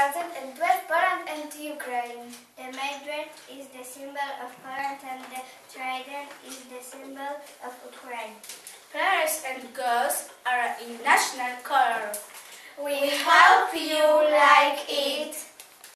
2012, Poland and Ukraine. The Maybird is the symbol of Poland and the trident is the symbol of Ukraine. Flowers and girls are in national colors.